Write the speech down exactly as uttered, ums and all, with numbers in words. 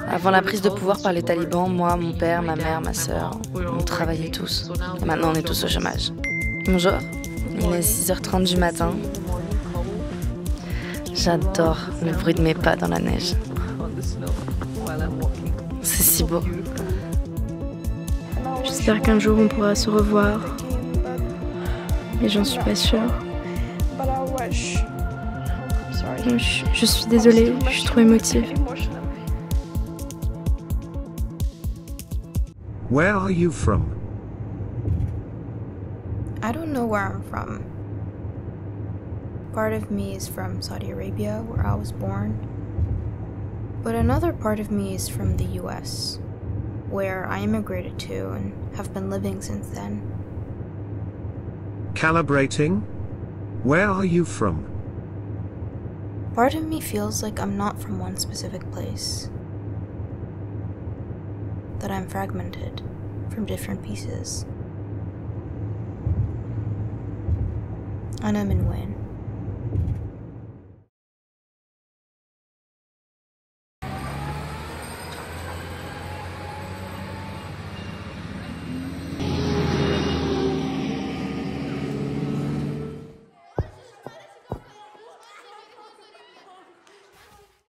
Avant la prise de pouvoir par les talibans, moi, mon père, ma mère, ma sœur, on travaillait tous. Et maintenant, on est tous au chômage. Bonjour, il est six heures trente du matin. J'adore le bruit de mes pas dans la neige. C'est si beau. J'espère qu'un jour on pourra se revoir. Mais j'en suis pas sûre. Je, je suis désolée, je suis trop émotive. Where are you from? I don't know where I'm from. Part of me is from Saudi Arabia, where I was born. But another part of me is from the U S, where I immigrated to and have been living since then. Calibrating? Where are you from? Part of me feels like I'm not from one specific place. That I'm fragmented from different pieces. أنا من وين؟